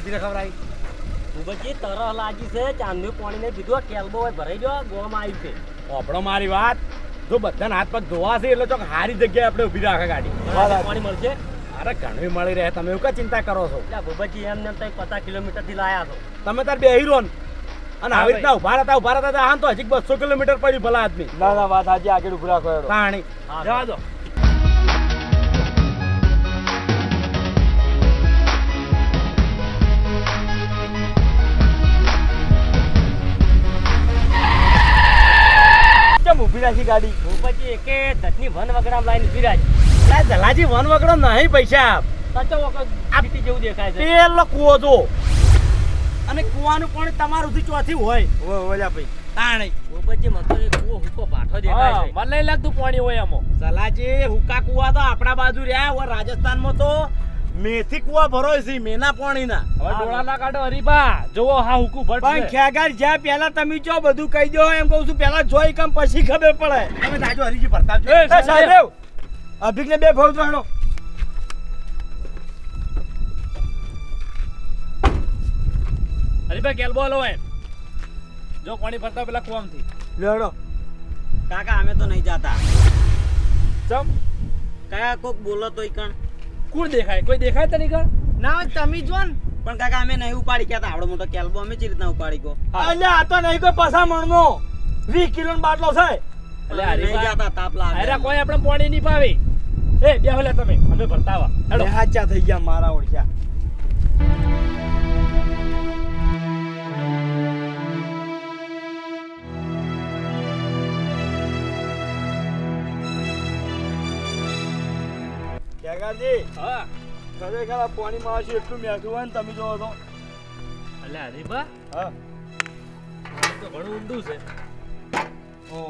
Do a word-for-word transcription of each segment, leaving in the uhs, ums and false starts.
ઉભી રખાવરાઈ ભૂપતજી તરહ લાગી છે ચાંદનું પાણી ને પીધું કેલબો હોય ભરાઈ ગયો ગોમ આવી છે આપણો મારી વાત જો બધાને હાથ પગ ધોવા છે એટલે ચોક સારી જગ્યાએ આપણે ઉભી રાખે ગાડી પાણી મળશે અરે ઘણી મળી રહે તમે એવું કા ચિંતા કરો છો એટલે ભૂપતજી એમને તમે પચાસ કિલોમીટર થી લાયા છો તમે તાર બે હીરો અને આવી રીતના ઉભા રહેતા ઉભા રહેતા આમ તો હજી બસો કિલોમીટર પડ્યું ભલા આદમી ના ના વાત આજે આગળ ઉભી રાખો પાણી જવા દો ઉભી રાખી ગાડી ભૂપતજી એકે ધટની વન વગડામ લાઈન ઉભી રાખી એટલે જલાજી વન વગડો નહીં પૈસા સાચો વખત આ પીટી જેવું દેખાય છે પેલો કૂવો જો અને કૂવાનું પાણી તમારું થી ચોથી હોય ઓય ઓલા ભાઈ તાણી ભૂપતજી મને તો એક કૂવો હુકો પાઠો દેખાય છે મને નહીં લાગતું પાણી હોય આમાં જલાજી હુકા કૂવા તો આપણા બાજુ રહ્યા હોય રાજસ્થાનમાં તો મેથી કૂવા ભરોય છે મેના પાણીના હવે ડોળા ના કાઢો હરીબા જોવો હા હુકુ ભટ પણ ખ્યાગાર જ્યાં પહેલા તમે જો બધું કહી દો એમ કહું છું પહેલા જોઈ કમ પછી ખબર પડે તમે જાજો હરીજી ભરતા છો એ સાહેબ અભિક ને બે ભાવ જાણો હરીબા કેલબો લો એમ જો પાણી ભરતા પેલા કુવામથી લેડો કાકા અમે તો નહીં જાતા ચમ કયા કોક બોલો તોય કણ કોણ દેખાય કોઈ દેખાય તને કણ ના તમે જો ને પણ કાકા અમે નહીં ઉપાડી ગયા આવડો મોટો કેલ્બો અમે ચી રીતના ઉપાડી ગયો એટલે આ તો નહીં કોઈ પસામણનો વીસ કિલો નો બાટલો છે એટલે અમે નહીં જાતા તાપ લાગે અરે કોઈ આપણે પાણી નહીં પાવી એ બેહો લે તમે અમે ભરતા આવા હેડો હાચા થઈ ગયા મારા ઓળખ્યા જી હા ખરેખર આ પાણી માં આવશે એટલું મેઠું હોય ને તમે જોવો તો એટલે હરીબા હા તો ઘણું ઊંડું છે ઓ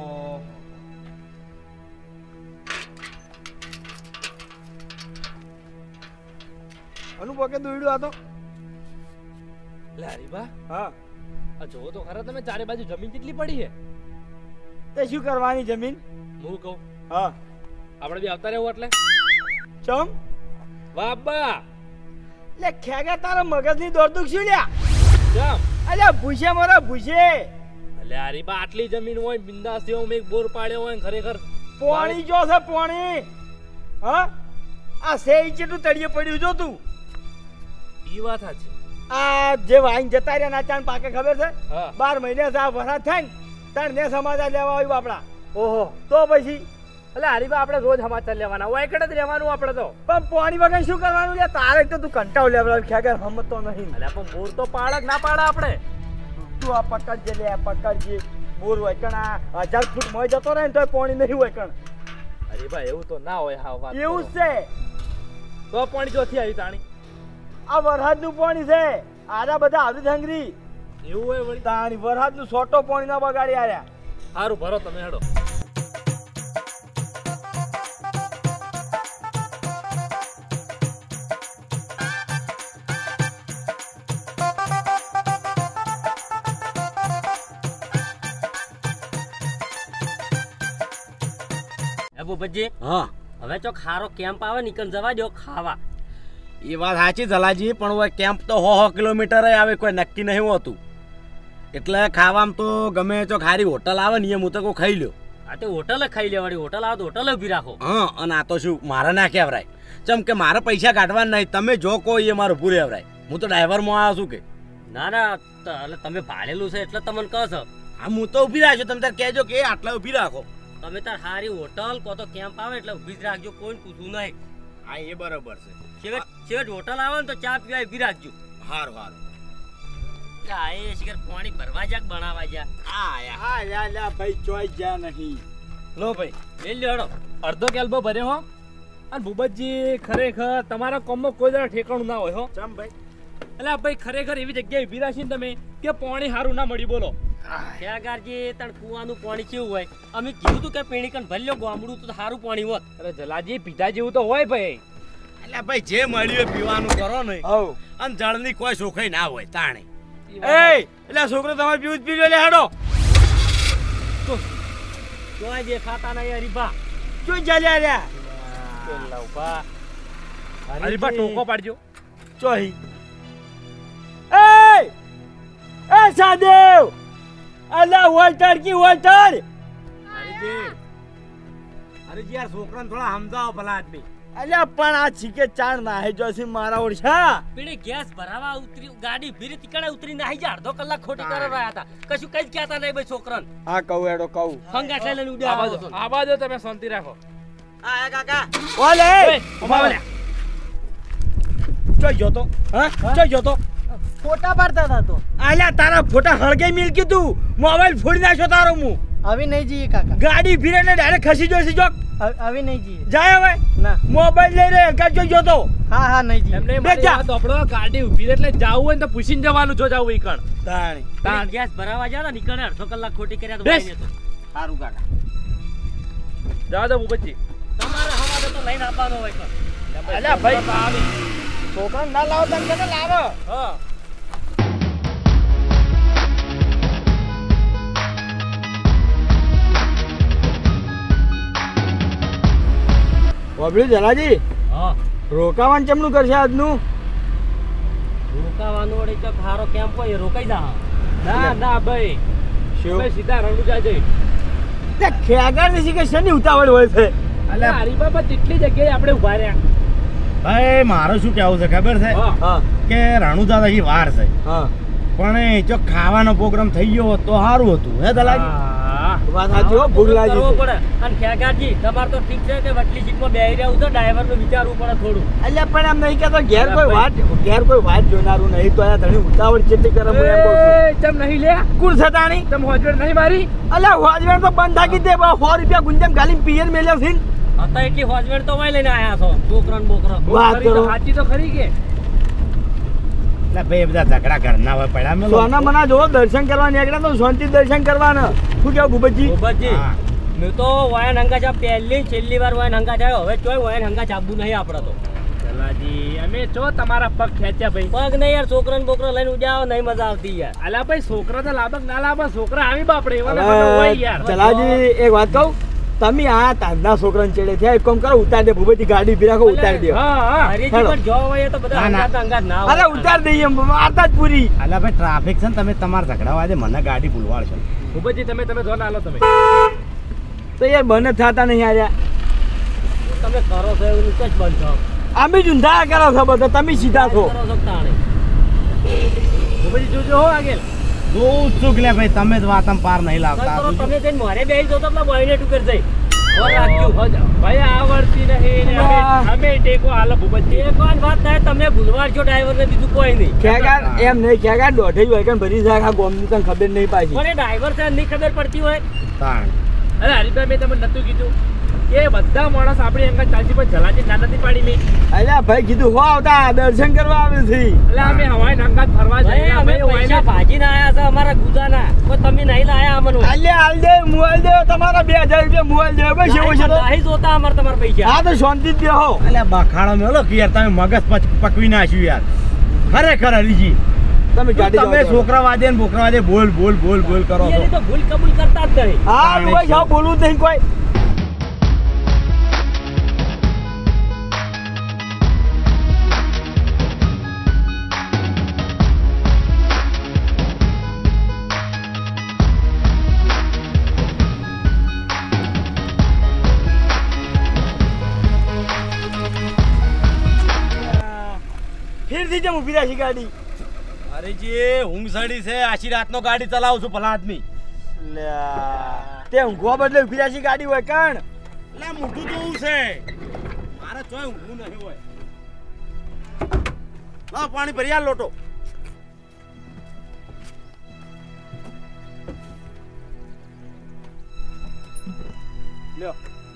અનુભવ કે દોડ્યું આ તો એટલે હરીબા હા આ જોવો તો ખરા તમે ચારે બાજુ જમીન કેટલી પડી છે તે શું કરવાની જમીન હું કહું હા આપણે બી આવતા રહેવું એટલે ચમ વાબા લે ખેગા તારા મગજ ની દોડતું શું લ્યા ચમ અલ્યા ભૂસે મારા ભૂસે એટલે હરીબા આટલી જમીન હોય બિંદાસ થી મેં એક બોર પાડ્યો હોય ને ખરેખર પાણી જો છે પાણી હા આ સે ઇંચેટલું તળિયે પડ્યું જો તું ઈ વાત સાચી આ જે વાઈન જતા રહ્યા નાચાન પાકે ખબર છે હા બાર મહિને આ વરાત થાય ને તાર ને સમાચાર લેવા આવ્યું આપડા ઓહો તો પછી એટલે હરીબા આપણે રોજ સમાચાર લેવાના હોય એકડ જ રહેવાનું આપણે તો પણ પાણી વગર શું કરવાનું લે તારે તો તું કંટાળ લેવડાવ ખેગર હમતો નહીં એટલે પણ બોર તો પાડક ના પાડા આપણે તું આ પકડજે લે પકડજે બોર હોય કણ આ હજાર ફૂટ મોય જતો રહે ને તો પાણી નહીં હોય કણ હરીબા એવું તો ના હોય હા વાત એવું જ છે તો પાણી જોથી આવી તાણી આ વરસાદ નું પાણી છે આરા બધા આવી ધંગરી એવું હોય વળી તાણી વરસાદ નું સોટો પાણી ના બગાડી આર્યા સારું ભરો તમે હેડો ભૂપતજી હા હવે તો ખારો કેમ્પ આવે નીકળ જવા દો ખાવા એ વાત સાચી જલાજી પણ હવે કેમ્પ તો હો હો કિલોમીટર આવે કોઈ નક્કી નહીં હોતું એટલે ખાવામાં તો ગમે તો ખારી હોટલ આવે ને એ હું તો કોઈ ખાઈ લ્યો આ તો હોટલ ખાઈ લેવાની હોટલ આવે તો હોટલ ઉભી રાખો હા અને આ તો શું મારે ના કહેવરાય ચમ કે મારે પૈસા કાઢવાના નહીં તમે જો કહો એ મારું પૂરે આવરાય હું તો ડ્રાઈવરમાં આવ્યો છું કે ના ના એટલે તમે ભાડેલું છે એટલે તમને કહો છો હા હું તો ઊભી રાખજો તમે તાર કહેજો કે આટલા ઊભી રાખો તમે તાર સારી હોટલ કો તો કેમ્પ આવે એટલે ઊભી જ રાખજો કોઈ પૂછવું નહીં હા એ બરોબર છે છેવટ છેવટ હોટલ આવે ને તો ચા પીવા ઊભી રાખજો હારું હારું આ એ શિખર પાણી ભરવા જાક બનાવવા જા હા હા યા યા ભાઈ ચોઈ ગયા નહીં લો ભાઈ લઈ લ્યો હેડો અડધો કેલ્બો ભર્યો હો અને ભૂપતજી ખરેખર તમારા કોમમાં કોઈ જરા ઠેકાણું ના હોય હો ચમ ભાઈ એટલે ભાઈ ખરેખર એવી જગ્યાએ ઊભી રાખીને તમે કે પાણી સારું ના મળ્યું બોલો ત્યાગારજી તણ કુવાનું પાણી કેવું હોય અમે કીધું તું કે પીણી કણ ભલ્યો ગામડું તો સારું પાણી હોત અરે જલાજી પીધા જેવું તો હોય ભાઈ એટલે ભાઈ જે મળ્યું પીવાનું કરો ને હવ અને જળની કોઈ સુખાઈ ના હોય તાણે એ એટલે છોકરો તમારે પીવું જ પીજો લે હેડો જોઈ દેખાતા નહીં હરીભા જોઈ ચાલ્યા રહ્યા હરીભા ટોકો પાડજો ચોહી એ સાદેવ અલા વોલ્ટર કી વોલ્ટર હરીજી અરે યાર છોકરાને થોડા સમજાવો ભલા આદમી અલ્યા પણ આ છીકે ચાર નાહી જોસી મારા ઓળશા પેલી ગેસ ભરાવા ઉતરી ગાડી ભીરી તીકડે ઉતરી નાહી જા અડધો કલાક ખોટી કરવા રહ્યા હતા કશું કઈ જ કહેતા નહીં ભાઈ છોકરાને હા કહું એડો કહું હંગા લઈને ઉડ્યા આવો છો. આ બાજુ તમે શાંતિ રાખો. આ કાકા ઓલે ઉભા રહ્યા. ચોઈ ગયો તો હા ચોઈ ગયો તો ફોટા પાડતા હતા તો આલ્યા તારા ફોટા હળગે મિલ કીધું મોબાઈલ ફોડી નાખ્યો તારો હું હવે નહીં જઈએ કાકા ગાડી ફીરે ને ડાયરેક્ટ ખસી જોઈશી જોક હવે હવે નહીં જઈએ જાય હવે ના મોબાઈલ લઈ રે હલકા જોઈ ગયો તો હા હા નહીં જઈએ એમને બેસ મારી જા. વાત સાંભળો, ગાડી ઊભી રહે એટલે જાવું હોય ને તો પૂછીને જવાનું જો જાવું ઈ કણ. તાણી પેલી ગેસ ભરાવા જા નીકળે અડધો કલાક ખોટી કર્યા તો બેસ. ભાઈને તો સારું કાકા જાઓ જાઓ ભૂપતજી. તમારે હવારે તો લઈને આપવાનો હોય કણ. અલ્યા ભાઈ છોકરા ના લાવો તને કેને લાવો હા ઓબળી જલાજી હા રોકાવાનું ચમનું કરશે આજનું રોકાવાનું વળી તો ખારો કેમ્પ હોય એ રોકાઈ જા ના ના ભાઈ શું તમે સીધા રણુજા જઈ. તે ખેગાર ની કે શેની ઉતાવળ હોય છે અલ્યા હરીબાબા જેટલી જગ્યાએ આપણે ઉભા રહ્યા. ભાઈ મારો શું કહેવું છે ખબર છે હા હા કે રાણુજા હજી વાર છે હા પણ એ જો ખાવાનો પ્રોગ્રામ થઈ ગયો હોત તો સારું હતું હે દલાજી હા. વાત સાચી હો ભૂખ લાગી કરવો છે. પડે અને ખેગારજી તમારે તો ઠીક છે કે વટલી સીટમાં બેહી રહ્યું છે ડ્રાઈવરનું વિચારવું પડે થોડું અલ્યા પણ એમ નહીં કેતો ઘેર કોઈ વાત ઘેર કોઈ વાત જોનારું નહીં તો આ ધણી ઉતાવળ ચેટલી કરે હું એમ કહું છું એ, ચમ નહીં લે કોણ છે તાણી તમ હોજવેડ નહીં મારી. અલ્યા હોજવેણ તો બંધ થાકી દે સો રૂપિયા ગુંજમ ગાલી પિયર મેલ્યો છે હતા એટલી હોજવેડ તો વાય લઈને આયા છો છોકરા ને બોકરા વાત ખરી તો કરો. સાચી તો ખરી કે એટલે ભાઈ બધા ઝઘડા ઘરના હોય પડ્યા મેલો. સોના મના જો દર્શન કરવા નીકળ્યા તો શાંતિ દર્શન કરવાના શું કેવું ભૂપતજી ગોબરજી હા. મેં તો વાયન હંગા ચા પહેલી છેલ્લી વાર વાયન હંગા ચાયો હવે ચોય વાયન હંગા ચાબુ નહીં આપડે તો ચલાજી અમે જો તમારા પગ ખેંચ્યા ભાઈ. પગ નહીં યાર છોકરા ને બોકરા લઈને ઉજાવો નહીં મજા આવતી યાર અલા ભાઈ છોકરા તો લાભક ના લાભક છોકરા આવી બાપડે એવાને મને હોય યાર. ચલાજી એક વાત કહું તમે આ તાંદા છોકરાને ચડે છે એક કામ કરો ઉતાર દે ભૂપતજી ગાડી ઉભી રાખો ઉતારી દે હા હા હરીજી હેલો. પણ જો હોય તો બધા ના, ના. હંગાત હંગાત ના અરે હોય ઉતાર દઈએ એમ વાર્તા જ પૂરી અલ્યા ભાઈ ટ્રાફિક છે ને તમે તમારા ઝઘડા વાજે મને ગાડી ભૂલવાડશો ભૂપતજી તમે તમે જો ના લો તમે. તો યાર બને થતા નહીં આર્યા તમે કરો છો એવું જ બંધ છો અમે જ ઊંધા કરો છો બધા તમે સીધા છો કરો છો તાણે ભૂપતજી જોજો હો આગળ. જોઉં છું કે લે ભાઈ તમે જ વાતમ પાર નહીં કઈ લાવતા કરો તમે જઈને મારે બેસી જો તો પેલા બોયને ટુકર જઈ ઓર રાખ્યું હો જાઓ. ભાઈ આવડતી નહીં ને અમે અમે ટેકો હાલો ભૂપતજી. એક વાર વાત થાય તમે ભૂલવાર છો ડ્રાઈવર ને બીજું કોઈ નહીં ખેગાર એમ નહીં ખેગાર દોઢે જ વાગ્યા ભરી જાય આ ગોમની તને ખબર નહીં પાછી પણ એ ડ્રાઈવર છે નહીં ખબર પડતી હોય તાણ અરે હરીભાઈ મેં તમને નતું કીધું કે બધા માણસ આપણી એમ ચાલતી પણ જલાજી ના નથી પાડી મેં. અલ્યા ભાઈ કીધું હો આવતા દર્શન કરવા આવે છે એટલે અમે હવાઈ નાંગાત ફરવા ભાઈ જઈએ અમે ભાઈ પૈસા ભાજીને આયા છે અમારા ગુજાના કોઈ તમે નહીં લાયા અમને અલ્યા હાલ દે મોબાઈલ દે તમારા બે હજાર રૂપિયા મોબાઈલ દે બસ એવું છે તો નહીં જોતા અમારે તમારા પૈસા હા તો શાંતિ જ બેહો અલ્યા બખાડો મેલો કે યાર તમે મગજ પચ- પકવી નાખ્યું યાર ખરેખર હરીજી તમે ગાડી તમે જવા દો. છોકરા વાદે ને બોકરા વાદે બોલ બોલ બોલ બોલ કરો છો એની તો ભૂલ કબૂલ કરતા જ નહીં હા ભાઈ જાઓ બોલવું જ નહીં કોઈ ફેરથી જેમ ઊભી રાખી ગાડી હરીજી ઊંઘ સડી છે આછી રાતનો ગાડી ચલાવું છું ભલા આદમી લ્યા, તે ઊંઘવા બદલે ઊભી રાખી ગાડી હોય કણ એટલે મોટું જોવું છે મારે ચોય ઊંઘવું નહીં હોય લાવ પાણી ભરી આલ લોટો લ્યો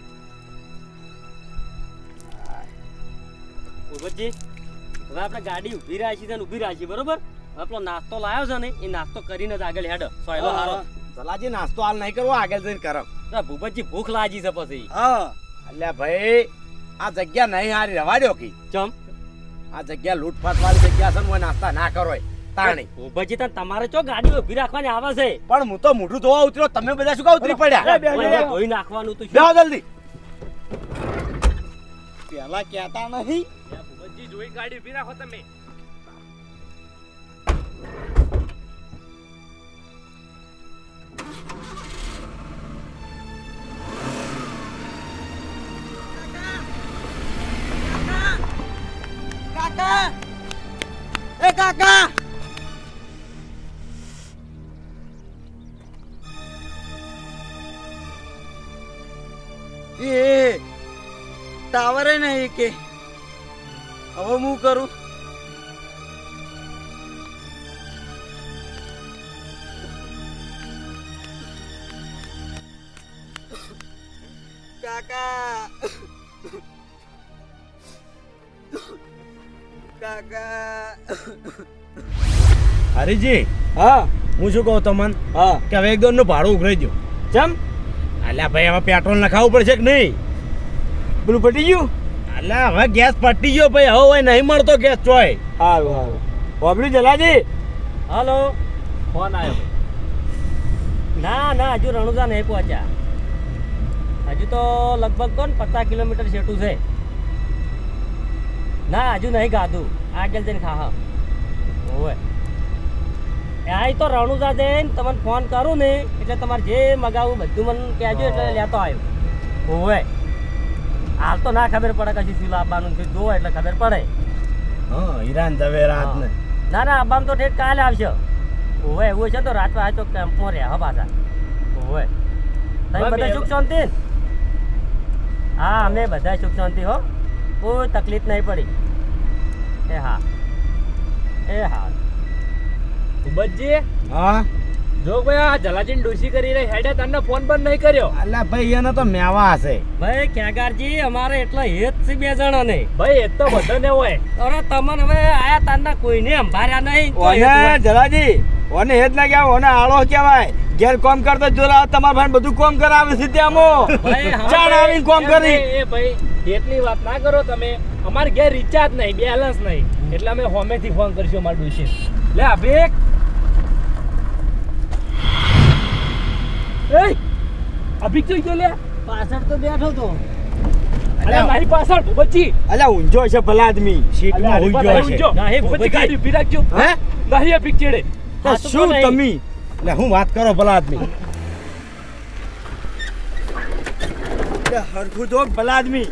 ભૂપતજી હવે આપણે ગાડી ઊભી રાખી છે ને ઊભી રાખી બરોબર હવે પેલો નાસ્તો લાવ્યો છે ને એ નાસ્તો કરીને જ આગળ હેડ સોયલો હારો સલાજી નાસ્તો હાલ નહીં કરવો આગળ જઈને કરો તો ભૂપતજી ભૂખ લાગી છે પછી હા અલ્યા ભાઈ આ જગ્યા નહીં હારી રવા દો કી ચમ આ જગ્યા લૂંટફાટ વાળી જગ્યા છે ને ઓય નાસ્તા ના કરો તાણી ભૂપતજી તને તમારે ચો ગાડી ઊભી રાખવાની આવે છે પણ હું તો મોઢું ધોવા ઉતર્યો તમે બધા શું કા ઉતરી પડ્યા બે, બે, બે. ઓય, ધોઈ નાખવાનું તો બેહો જલ્દી પેલા કહેતા નહીં ભૂપતજી જોઈ ગાડી ઊભી રાખો તમે. એ ટાવરે નહીં કે હવે હું કરું કાકા કાકા હરીજી હા હું શું કહું તમને હા કે હવે એક દોન નું ભાડું ઉઘરાઈ દો. ચમ અલ્યા ભાઈ હવે પેટ્રોલ નખાવવું પડશે કે નહીં? પેલું પટી ગયું અલ્યા હવે ગેસ પટી ગયો ભાઈ, હવે હોય નહીં મળતો ગેસ ચોય. સારું સારું વાપર્યું જલાજી હાલો. ફોન આવ્યો ના ના હજુ રણુજા નહીં પહોંચ્યા. હજુ તો લગભગ કોણ પચાસ કિલોમીટર છેટું છે. ના હજુ નહીં ગાધું, આગળ જઈને ખા. ઓવે આ તો રણુજા જઈને તમને ફોન કરું ને એટલે તમારે જે મગાવું બધું મને કહેજો એટલે લેતો આવ્યો. ઓવે હાલ તો ના ખબર પડે કશું શું લાવવાનું છે, જોવો એટલે ખબર પડે. હા ઈરાન ઝવેરાત ને ના ના અબ્બામ તો ઠેઠ કાલે આવશે. ઓવે એવું છે તો રાત આ તો કેમ્પમાં રહ્યા પાછા. ઓવે તમે બધા સુખ શાંતિ ને? હા અમે બધા સુખ શાંતિ હો, કોઈ તકલીફ નહીં પડી. એ હા એ હા ભૂપતજી હા જો ભાઈ આ જલાજી ડોસી કરી રહી હેડે તને ફોન પણ નહીં કર્યો. અલ્યા ભાઈ એને તો મેવા હશે. ભાઈ ખેગારજી અમારે એટલા હેત છે બે જણા ને. ભાઈ એ તો બધાને હોય. અરે તમને હવે આયા તારના કોઈને અંભાર્યા નહીં. તો હેત ઓને હોય. જલાજી ઓને હેત ના કહેવાય, ઓને આળો કહેવાય. ઘેર કોમ કરતો જોરા તમારા ભાઈ બધું કોમ કરાવે છે ત્યાંમો ભાઈ, હા ચાણ આવીને કોમ એમ કરી નહીં, એ ભાઈ એટલી વાત ના કરો તમે. અમારે ઘેર રિચાર્જ નહીં, બેલેન્સ નહીં, એટલે અમે હોમેથી ફોન કરશું અમારા ડોસી. લે અભિક એ અભિક જોઈ ગયો લે. પાછળ તો બેઠો તો. અલ્યા મારી પાછળ ભૂપતજી. અલ્યા ઊંઝો છે ભલા આદમી. સીટમાં અલ્યા, હોઈ અરે ગયો ભાઈ, છે. ઊંઝો. ના, એ ભૂપતજી ભૂપતજી. ગાડી ઊભી રાખજો. હે નહીં અભિક ચેડે. હા, તો શું નહીં. તમે એટલે હું વાત કરો ભલા આદમી. અલ્યા, હરખું જો ભલા આદમી.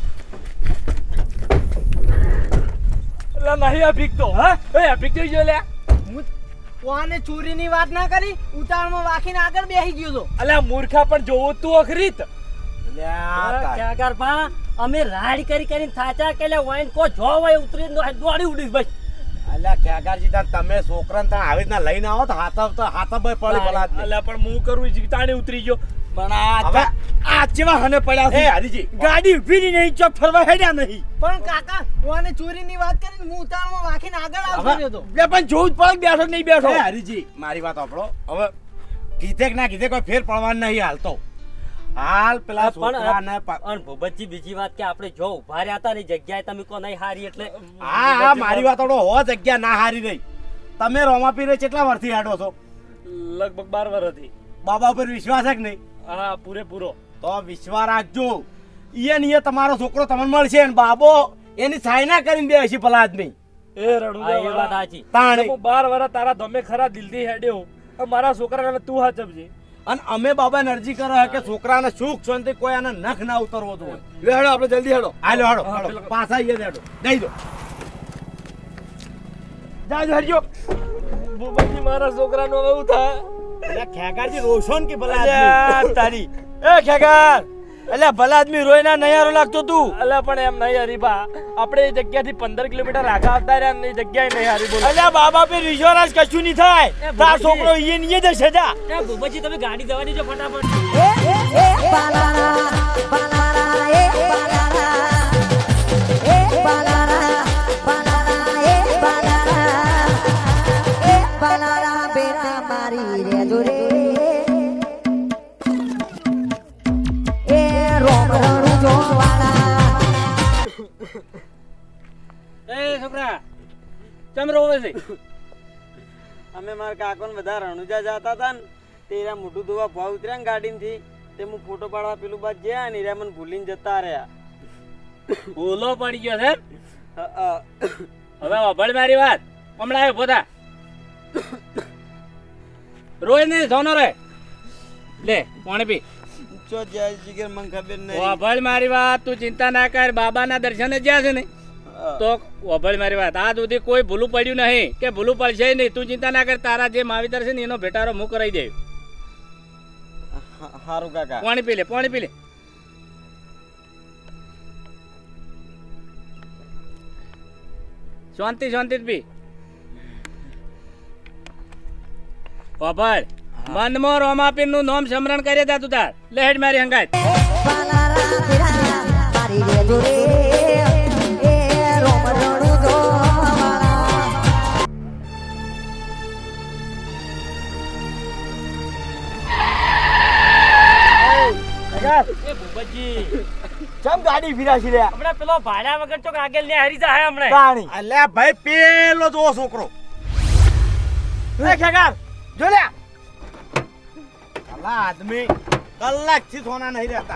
અલ્યા નહીં અભિક તો. હા એ અભિક જોઈ ગયો લે. હું કોને ચોરીની વાત ના કરી, ઉતાળમાં વાખીને આગળ બેસી ગયો તો. અલ્યા મૂર્ખા પણ જોવો તું અખરીત. અલ્યા ખેગાર પા અમે રાડ કરી કરીને થાચા કે લે વાઈન કો જો હોય ઉતરી દોડી ઉડી બસ. અલ્યા ખેગારજી તાર તમે છોકરાને તાર આવી રીતના લઈને આવો તો હાથ તો હાથ ભાઈ પડી ભલા આદમી. અલ્યા પણ હું કરું ઈ તાણે ઉતરી ગયો. પણ આ હવે આ ચેવા હને પડ્યા એ છે. હરીજી ગાડી ઊભી ની નહીં, ચોક ફરવા હેડ્યા નહીં. પણ કાકા કોને ચોરીની વાત કરીને હું ઉતાળમાં વાખીને આગળ આવતો હવે- રહ્યો તો. લે પણ જોવું જ પડે કે બેઠો કે નહીં બેઠો. એ હરીજી મારી વાત સાંભળો. હવે કીધે કે ના કીધે કોઈ ફેર પડવાનું નહીં હાલ તો. હાલ પેલા છોકરાને પા- પણ ભૂપતજી બીજી વાત કે આપણે જો ઉભા રહ્યા હતા ને જગ્યાએ તમે કો નહીં હારી એટલે હા હા મારી વાત સાંભળો. હો જગ્યા ના હારી રહી. તમે રોમા પીરે કેટલા વર્ષથી હાડો છો? લગભગ બાર વર્ષથી. બાબા ઉપર વિશ્વાસ છે કે નહીં? હા પૂરેપૂરો. તો વિશ્વાસ રાખજો. ઈએ ને ઈએ તમારો છોકરો તમને મળશે ને બાબો એની સાયના કરીને બે હશે ભલા આદમી. એ હા, રણુજા એ વાત સાચી. તાણે હું બાર વર્ષ તારા ધમે ખરા દિલથી હેડ્યો. હવે મારા છોકરાને તું હાચવજે. અને અમે બાબા અરજી કરો કે છોકરાને સુખ શાંતિ કોઈ આને નખ ના ઉતરવો જોઈએ. લે હેડો આપણે જલ્દી હેડો. હાલો હાલો હા, હાલો પેલો- પાછા ઈએ જ હેડો દઈ દો. જાજો હેડજો. ભૂપતજી મારા છોકરાનું હવે એવું થાય. એટલે ખેગારજી રોશન કે ભલા અલ્યા, આદમી. તારી એ ખેગાર અલ્યા ભલા આદમી રોઈના નયારો લાગતો તું. અલ્યા પણ એમ નહીં હરીબા, આપણે એ જગ્યાથી પંદર કિલોમીટર આગળ આવતા રહ્યા ને એ જગ્યાએ નહીં હારી બોલો. અલ્યા બાબા પે વિશ્વાસ કશું નહીં થાય. એ તાર ભૂપતજી. છોકરો ઈએ ને ઈએ જ હશે જા. એ ભૂપતજી તમે ગાડી જવા દેજો ફટાફટ. એ છોકરા ચમ રોવે છે? અમે મારા કાકોને બધા રણુજા જતા હતા ને તેરા મોટું ધોવા ભાવ ઉતર્યા ને ગાડીમાંથી તે હું ફોટો પાડવા પેલું બાદ ગયા ને એરા મને ભૂલીને જતા રહ્યા. ભૂલો પડી ગયો છે. અ, અ, હવે અભળ મારી વાત હમણાં આવ્યો પોતા રોય નહીં સોનો રે લે પાણી પી. ચો જાય જીગર મને ખબર નહીં. અભળ મારી વાત તું ચિંતા ના કર. બાબાના દર્શને જ્યાં છે ને અ, તો અભળ મારી વાત આજ સુધી કોઈ ભૂલું પડ્યું નહીં કે ભૂલું પડશે નહીં. તું ચિંતા ના કર. તારા જે માવીતર છે ને એનો ભેટારો હું કરાવી દે. હા- હારું કાકા. પાણી પી લે પાણી પી લે. શાંતિ શાંતિ જ પી બાબર મનમાં રોમાપીર નું નામ સ્મરણ કરે તા તું તાર લેહેડ મારી હંગાત એ ભૂપતજી ચમ ગાડી ફિરાશી રે હમણાં પેલો ભાડા વગર ચોક આગળ ને હરી જાય હમણે પાણી અલ્યા ભાઈ પેલો જો છોકરો લે ખેગાર જો લે અલા આદમી કલાક થી સોના નહીં રહેતા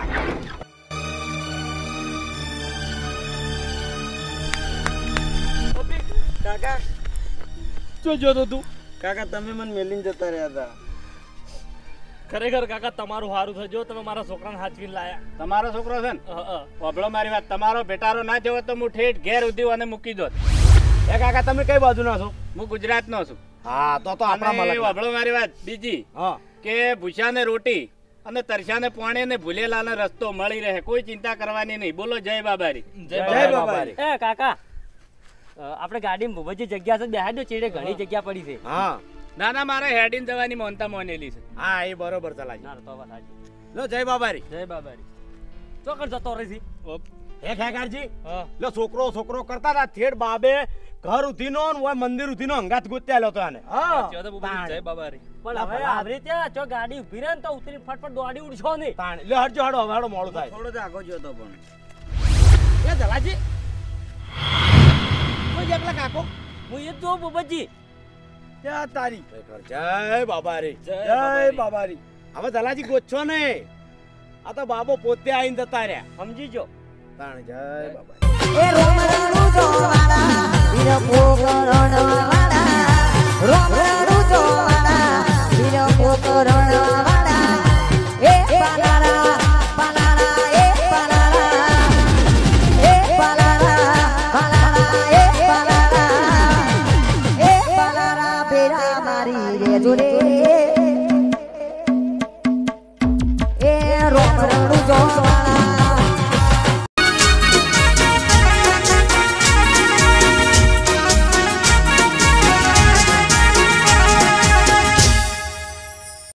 કાકા શું જોતો તું કાકા તમે મને મેલીને જતા રહ્યા હતા ખરેખર કાકા તમારું સારું થજો તમે મારા છોકરાને હાચવીને લાયા તમારો છોકરો છે ને ઓબળો મારી વાત તમારો બેટારો ના જવો તો હું ઠેઠ ઘેર ઉધી અને મૂકી દોત એ કાકા તમે કઈ બાજુના છો હું ગુજરાતનો છું હા તો તો આપણા અને મલક ઓબળો મારી વાત બીજી હા કે ભૂસાને રોટી અને તરસાને પાણી ને ભૂલેલાને રસ્તો મળી રહે કોઈ ચિંતા કરવાની નહીં બોલો જય બાબારી જય બાબારી એ કાકા અ, આપણે ગાડીમાં ભૂપતજી જગ્યા છે બેહાડ્યો ચેડે ઘણી જગ્યા પડી છે હા ના ના મારે હેડીન જવાની મોનતા મોનેલી છે હા એ બરોબર ચલાજી ના તો વાત સાચી લો જય બાબારી જય બાબારી ચોકડ જતો રહી હે ખેગારજી હા લો છોકરો છોકરો કરતા હતા થેડ બાબે ઘર ઉધીનો ને ઓય મંદિર ઉધીનો અંગાત ગુત્યાલો તો આને હા જય બાબારી પણ હવે આવરી ત્યાં જો ગાડી ઉભી રહે ને તો ઉતરી ફટફટ દોડી ઉડશો નહીં તાણ લે હટજો હડો હવે હડો મોડું થાય થોડો જ આગો જોતો પણ એ જલાજી કોઈ એકલા કાકો હું એ જ જોઉં ભૂપતજી ત્યાં તારી જય બાબારી જય બાબારી હવે જલાજી ગોચ્છો ને આ તો બાબો પોતે આઈને જતા રહ્યા સમજી જો તાણ જય બાબારી એ રોમરાણું જોવાળા વીર પોકરણવાળા રોમરાણું જોવાળા વીર પોકરણવાળા